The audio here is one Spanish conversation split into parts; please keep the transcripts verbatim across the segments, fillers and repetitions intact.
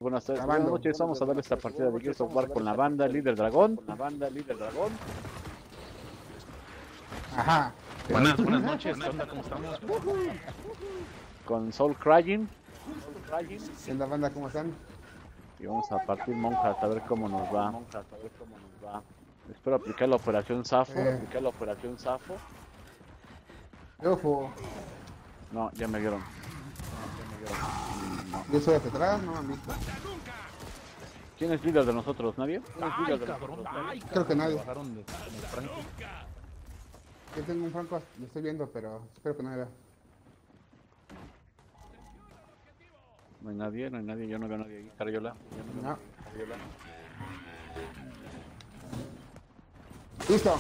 Buenas tardes, buenas noches, vamos a dar esta partida de Gears of War con la banda Líder Dragón. Con la banda Líder Dragón. Ajá. Buenas, buenas noches, ¿qué onda? ¿Cómo estamos? Con Soul Crying. ¿Qué onda, banda? ¿Cómo están? Y vamos a partir monjas a ver cómo nos va. Espero aplicar la operación Safo. Eh. Aplicar la operación Safo. Ojo. No, ya me vieron. Yo soy hacia atrás, no me han visto. ¿Quién es líder de nosotros? ¿Nadie? ¿Quién es Ay, líder de cabrón, nosotros? ay, Creo que nadie. bajaron de, con el Franco. Yo tengo un franco, lo estoy viendo, pero espero que no me vea. No hay nadie, no hay nadie, yo no veo a nadie ahí. Carriola. No. Carriola. ¡Listo!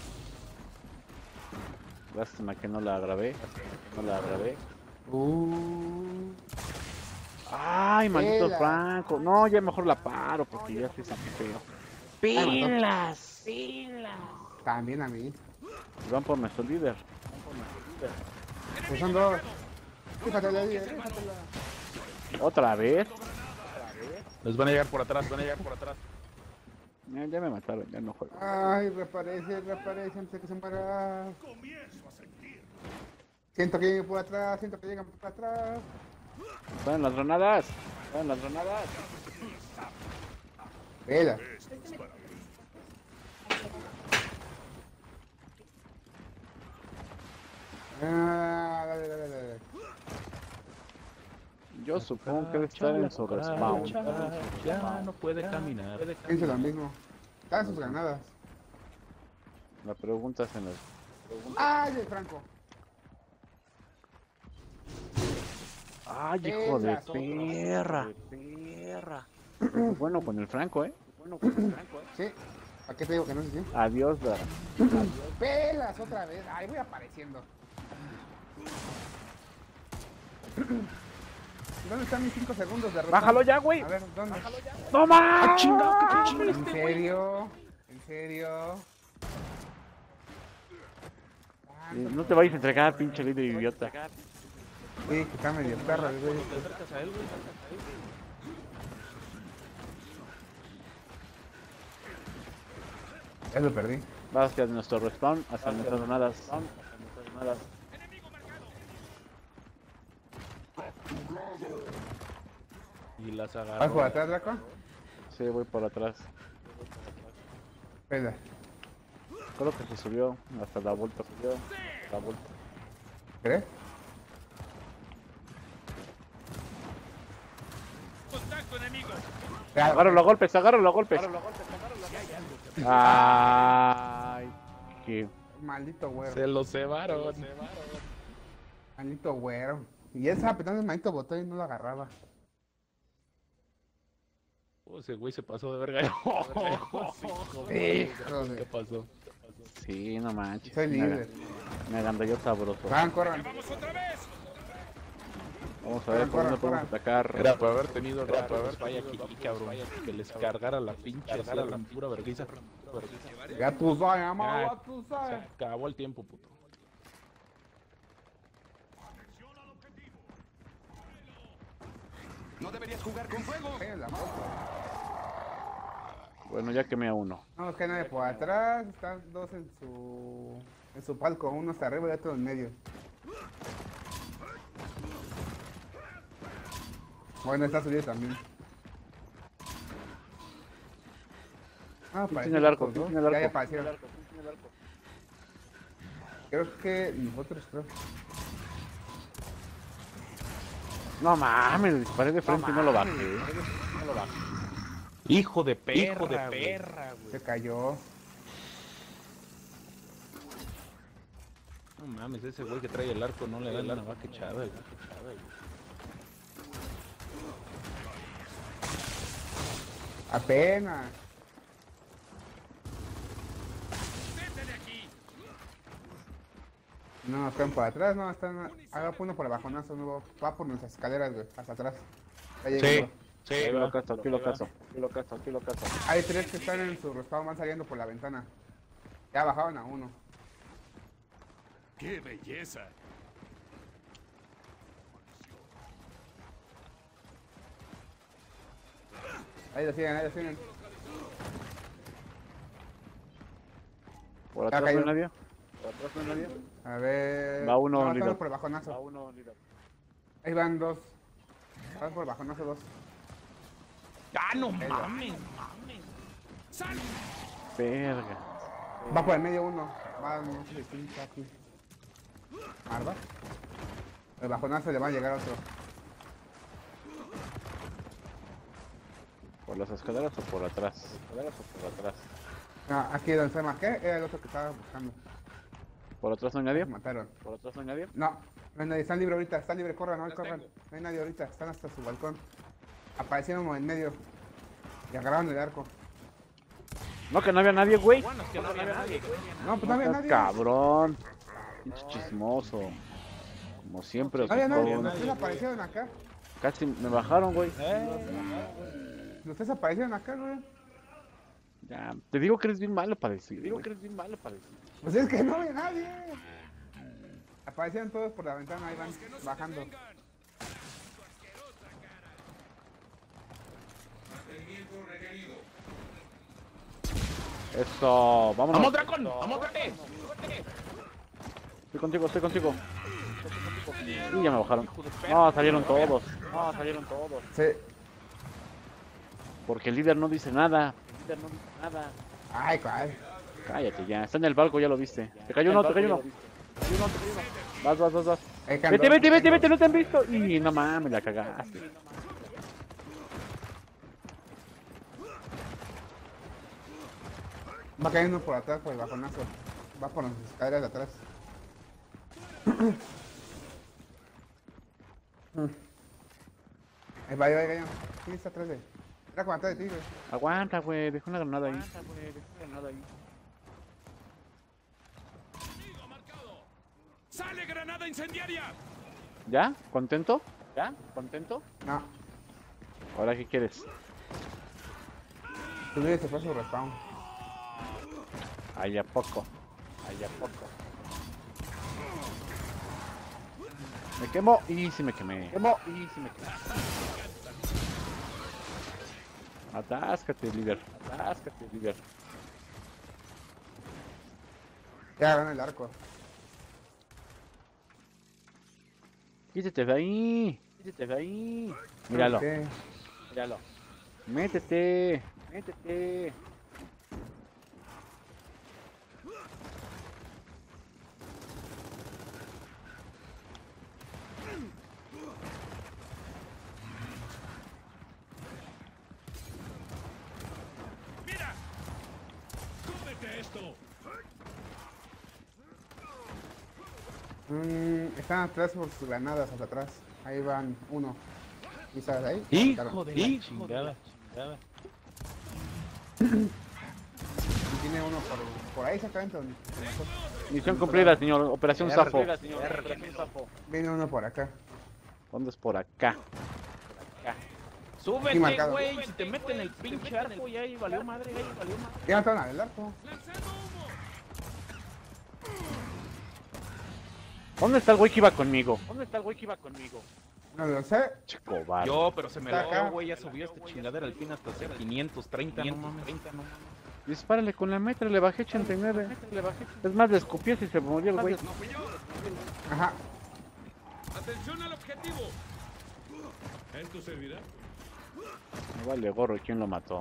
Lástima que no la grabé. No la grabé. Uh. Ay, maldito Pela. Franco. No, ya mejor la paro porque ya se saqué feo. Pilas, pilas. También a mí. Van por nuestro líder. Pues son dos. Fíjatela, líder, fíjatela. ¿Otra vez? Les van a llegar por atrás, van a llegar por atrás. Ya, ya me mataron, ya no juego. Ay, reaparece, reaparece antes de que se muera. Siento que llegan por atrás, siento que llegan por atrás. ¿Están las granadas? ¿Están las granadas? Vela. Ah, dale, dale, dale. Yo supongo que debe estar en su respawn. Ya no puede caminar. Pienso lo mismo. Están sus granadas. La pregunta es en el... ¡Ay, el Franco! ¡Ay, hijo de Pelas, perra! perra! Bueno con el Franco, ¿eh? Bueno con el Franco, ¿eh? Sí. ¿A qué te digo que no sé si? Adiós, da. ¡Pelas otra vez! ¡Ay, voy apareciendo! ¿Dónde están mis cinco segundos de respawn? ¡Bájalo ya, güey! A ver, ¿dónde? ¡Toma! ¡Ah, chingado! ¿Qué chingado ¿En serio? ¿En serio? No te vayas a entregar, pinche líder idiota. Sí, que está medio perro el güey. ¿Te acercas a él, güey? Ya lo perdí. Vas hacia nuestro respawn, hasta nuestras granadas. Hasta nuestras granadas. Y las ¿Vas por agarró. atrás, Draco? Sí, voy por atrás. Espera. Creo que se subió hasta la vuelta. Subió la vuelta. ¿Crees? Agárralo a golpes, agárralo a golpes. Ay, qué... Maldito güero. Se lo cebaron. Maldito güero. Y él estaba apretando el maldito botón y no lo agarraba. Oh, ese güey se pasó de verga. Hijo ¿Qué de... pasó? Sí, no manches. Soy líder. Me agandalló sabroso. Van, corran. Vamos a ver por Corran, dónde podemos corran. atacar. Era para haber tenido rato, para haber falla aquí, cabrón. Que les cargara la pinche sierra, la pura vergüenza. Ya tú sabes, amado, Ya, ya tú se sabes. acabó el tiempo, puto. No deberías jugar con fuego. Ven en la moto. Bueno, ya quemé a uno. No, que nadie por atrás. Están dos en su... En su palco. Uno está arriba y otro en medio. Bueno, está subido también. Ah, ¿Quién tiene el arco? aparecieron ¿Quién los tiene el dos. Ya, ya arco? aparecieron. Creo que nosotros, creo. No mames, le disparé de frente y no lo bajé. No lo bajé. Hijo de perra, Hijo de güey. perra, güey. Se cayó. No mames, ese güey que trae el arco no le da la vaca echada, güey. Apenas. No, están por atrás, no, están... Haga uno por abajo, no, no, va por nuestras escaleras, güey, hasta atrás. Está llegando. Sí, Aquí lo va. caso, aquí lo caso. Aquí lo caso, aquí lo caso. Hay tres que están en su respawn, van saliendo por la ventana. Ya bajaron a uno. ¡Qué belleza! Ahí lo siguen, ahí lo siguen. ¿Por Ya atrás no hay cayó. nadie? ¿Por atrás no hay nadie? A ver. Va uno, no, líder. estamos por el bajonazo. Va uno, líder. Ahí van dos. Van por el bajonazo dos. ¡Ah, no Ahí va. mames! mames! ¡Sal! Verga. Va por el medio uno. Va, no sé si pincha aquí. Arba. El bajonazo le va a llegar otro. ¿Por las escaleras o por atrás? ¿Por las escaleras o por atrás? Ah, aquí donde se marqué era el otro que estaba buscando. ¿Por atrás no hay nadie? Me mataron. ¿Por atrás no hay nadie? No, no hay nadie. Están libre ahorita. Están libre, corran, no corran. No hay nadie ahorita. Están hasta su balcón. Aparecieron en medio. Y agarraron el arco. No, que no había nadie, güey. Bueno, es que no había nadie. No, pues no había seas nadie. cabrón. Pinche chismoso. Como siempre, No había nadie. hocicón. Ustedes aparecieron acá. Casi me bajaron, güey. Eh, Ustedes aparecieron acá, güey. Ya, te digo que eres bien malo para decir. Te digo que eres bien malo para decir. Pues es que no había nadie. Aparecieron todos por la ventana, ahí van bajando. Eso, vámonos. ¡Vamos, Dracon! ¡Vamos, Dracon! Estoy contigo, estoy contigo. Y ya me bajaron. No, salieron todos. No, salieron todos. Sí. Porque el líder no dice nada. El líder no dice nada. Ay, cuál. Cállate ya. Está en el barco, ya lo viste. Te cayó uno, te cayó uno. Te cayó uno, te cayó uno. Vas, vas, vas, vas. Ahí can Vete, dos, vete, ahí vete, can vete, dos. no te han visto. Y no mames, la cagaste. Va cayendo por atrás, por el bajonazo. Va por las escaleras de atrás. Ahí va, ahí va, ahí va. ¿Quién está atrás de? Era con atrás de ti, güey. Aguanta, güey. Deja una granada ahí. Aguanta, güey. Deja una granada ahí. ¡Enemigo marcado! ¡Sale granada incendiaria! ¿Ya? ¿Contento? ¿Ya? ¿Contento? No, ¿Ahora qué quieres? tu líder se fue a su respawn. Ahí a poco. Ahí a poco. Me quemo y sí me quemé. Me quemo y sí me quemé. Atáscate, líder. Atáscate, líder. Ya agarraron el arco. Quítate de ahí. Quítate de ahí. Míralo. Ok. Míralo. Métete. Métete. ¡Mira! ¡Cómete esto! Mm, están atrás por sus granadas, hasta atrás. Ahí van uno. ¿Y sabes ahí? ¡Hijo de la chingada! chingada. Y tiene uno por, por ahí exactamente donde. Misión cumplida, señor. Operación Zafo. Viene uno por acá. ¿Dónde es por acá? Sí, ¡Súbete, marcado. güey! Si te meten el pinche arco, ya ahí valió madre, ahí valió madre. Ya mataron al arco. ¡Lanzando humo! ¿Dónde está el güey que iba conmigo? ¿Dónde está el güey que iba conmigo? No lo sé. Che cobarde. Yo, pero se me Está lo acá. güey, ya subió esta chingadera al fin hasta hacer quinientos treinta, no mames. Dispárale con la metra, le bajé ochenta y nueve. Es más, le escupí y se murió el güey. ¡No fui yo! Ajá. ¡Atención al objetivo! ¿Esto servirá? Me vale gorro, ¿quién lo mató?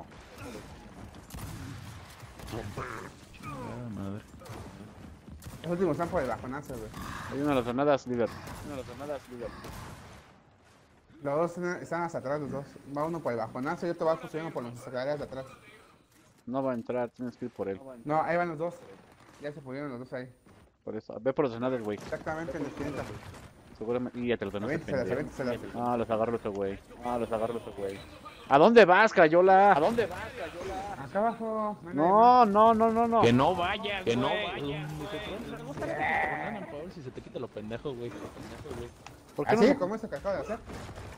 Los últimos están por el bajonazo, güey. Hay una de las granadas, líder. Una de las granadas, líder. Los dos están- están hasta atrás, los dos. Va uno por el bajonazo y otro va subiendo por las escaleras de atrás. No va a entrar, tienes que ir por él. No, ahí van los dos. Ya se pudieron los dos ahí. Por eso. Ve por las granadas, güey. Exactamente en la esquinita. Seguramente. Y ya te lo tenés que Avénteselas, avénteselas. Ah, los agarro ese güey. Ah, los agarro ese güey. ¿A dónde vas, Crayola? ¿A dónde vas, Crayola? Acá abajo. hay nadie No, no, no, no, no. Que no vaya, Que no güey. vaya. Para ver si se te quita lo pendejo, güey. lo pendejo, güey. ¿Por más. qué Así no? como eso que acabo de hacer.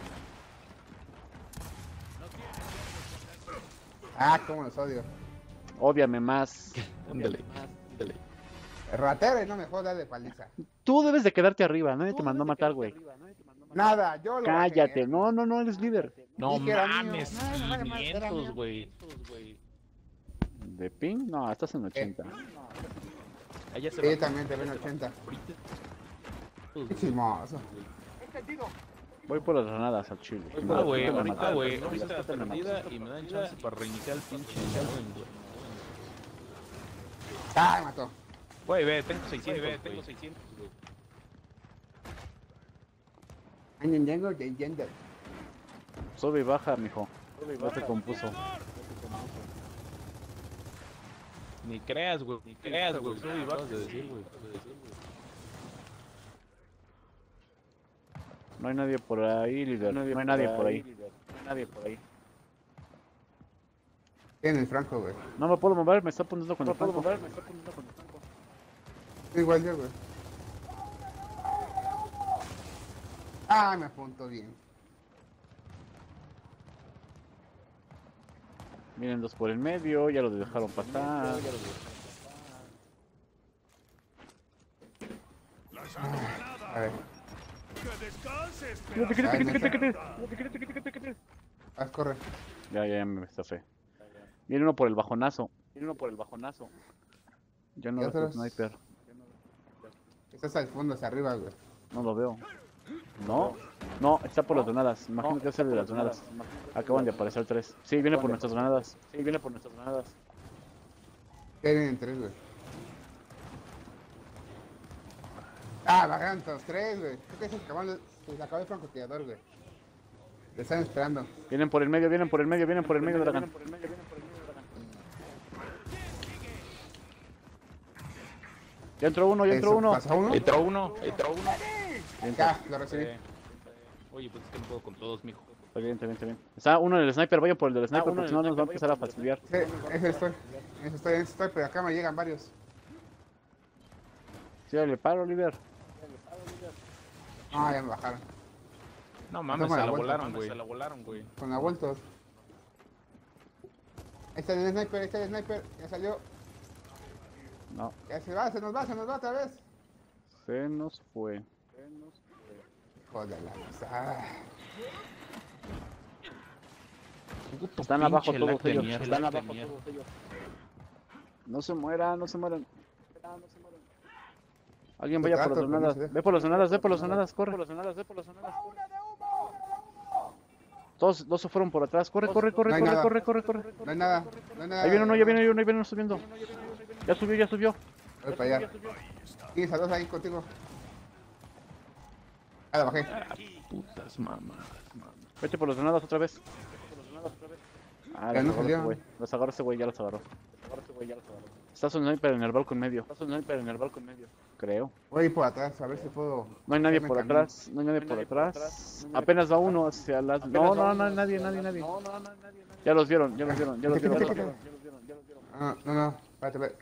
Ah, cómo los odio. Ódiame más. Ándale, ándale. Ratero y no me jodas de paliza. Tú debes de quedarte arriba. Nadie te mandó a matar, güey. Nada, yo lo Cállate, bajé. no, no, no, eres líder. No Dije era mames, mío. No, no, no, no, era quinientos, mío. güey. ¿De ping? No, estás en ochenta. Allá se Sí, va. también te ven ochenta. Ahorita. Qué chismoso. Voy por las granadas al chile. Ah, güey, Me ahorita, mataron. güey, ahorita la perdida y me dan chance para reiniciar el pinche Hellboy, güey. Ah, me mató. Güey, ve, tengo seiscientos, ve, tengo seiscientos, güey. Anden, tengo de gender. Sube y baja, mijo. Ya se compuso. Ni creas, güey, ni creas, güey. Sube y bajas de decir, güey. No hay nadie por ahí, líder. No hay nadie por ahí. No hay nadie por ahí. Tiene el Franco, güey. No me puedo mover, me está apuntando con el franco. Igual yo, güey. Ah, me apuntó bien. Vienen dos por el medio, ya los dejaron pasar. A ver, ¡Que descanses, Quítate, quítate, Ay, quítate, neta. quítate, quítate, quítate, quítate. haz correr. Ya, ya, ya me estafé. Viene uno por el bajonazo. Viene uno por el bajonazo. Yo no Ya veo otros. sniper. Estás al fondo, hacia arriba, güey. No lo veo. No, no, está por las granadas. Imagino que es el de las granadas. Acaban de aparecer tres. Sí, viene por nuestras granadas. Sí, viene por nuestras granadas. Tienen tres, güey. Ah, bajaron todos tres, güey. Creo que se acabó el, se acabó el francotirador, güey. Te están esperando. Vienen por el medio, vienen por el medio, vienen por el medio, Dragan. Ya entró uno, ya entró Eso, uno. ¿Pasa uno? Entró uno, entró uno. Ya, lo recibí. Eh, Oye, pues es que no puedo con todos, mijo. Está bien, está bien, está bien. Está uno en el sniper, vayan por el del sniper porque si no nos va a empezar a fastidiar. Sí, ese estoy. Ese estoy, ese estoy, pero acá me llegan varios. Sí, le paro, líder. Ah, ya me bajaron. No mames, Toma se la la vuelta, volaron, güey. Se la volaron, güey. Con la vuelta. Ahí está el sniper, ahí está el sniper. Ya salió. No, Ya se va, se nos va, se nos va otra vez. se nos fue. Joder, la ah. Están abajo Pinche todos lag de ellos. mierda, Están lag de abajo mierda. todos ellos. No se mueran, no se mueran. Alguien vaya por las Trato, pero no granadas. se deja. Ve por las granadas, ve por las granadas, corre. Ve por las granadas. Todos, dos se fueron por atrás. Corre, corre, corre, No hay corre, nada. corre, corre, corre. No hay nada, no hay nada. Ahí viene uno, ya viene uno, ahí viene uno subiendo. Ya subió, ya subió. Voy para allá. Tienes a dos ahí contigo. Ah, la bajé. Putas mamadas. Vete por las granadas otra vez. Ah, Ya los no agarró ese salió. güey. Los agarró ese güey, ya los agarró. Está su sniper en el barco en medio. Está su sniper en el barco en medio. Creo. Voy a ir por atrás, a ver si puedo. No hay nadie hacerme por camino. atrás, no hay nadie por atrás. Apenas va uno hacia las... No, no, no hay nadie, nadie, nadie. Ya los vieron, ya los vieron, ya los vieron. Quítate, quítate. Ah, no, no, espérate, espérate.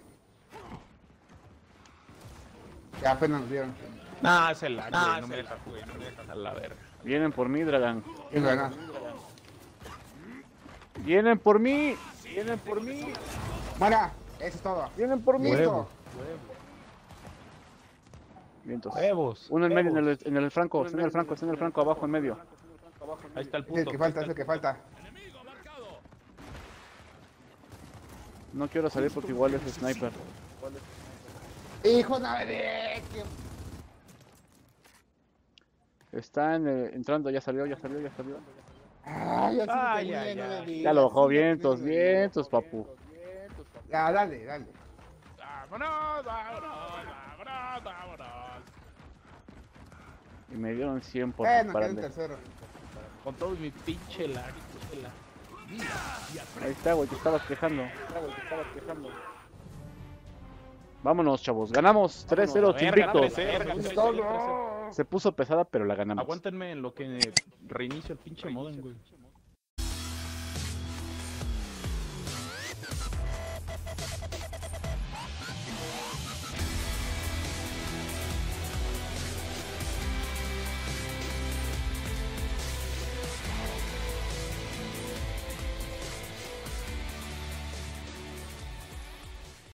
Ya apenas nos vieron. Nah, es el lag, güey. No me deja, güey. No me deja a la verga. Vienen por mí, Dragan. ¿Quién gana? Vienen por mí, vienen por mí, ¡Muera! Eso es todo. vienen por mí. Listo. Vientos. Huevos. Uno en medio, en el, en el franco, está en el franco, está en el franco, abajo en medio. Ahí está el Es el punto. que falta, es el que falta. enemigo marcado. No quiero salir porque igual es sniper. ¡Hijo de... Está en el- entrando, ya salió, ya salió, ya salió. Ay, ya, Ay, sí, ay, no le ay. digas, Ya lo bajó, sí, vientos, no le digas. vientos, papu. Ya, dale, dale. Vámonos, vámonos, vámonos, vámonos. Y me dieron cien por Eh, no queda el dispararle. tercero. Con todo mi pinche lag. pinche lag. Ahí está, güey, te estabas quejando. Vámonos, chavos. Ganamos tres cero Verga, invictos. tres cero, tres cero, ¡Todo! tres cero. Se puso pesada, pero la ganamos. Aguántenme en lo que reinicio el pinche modem, güey.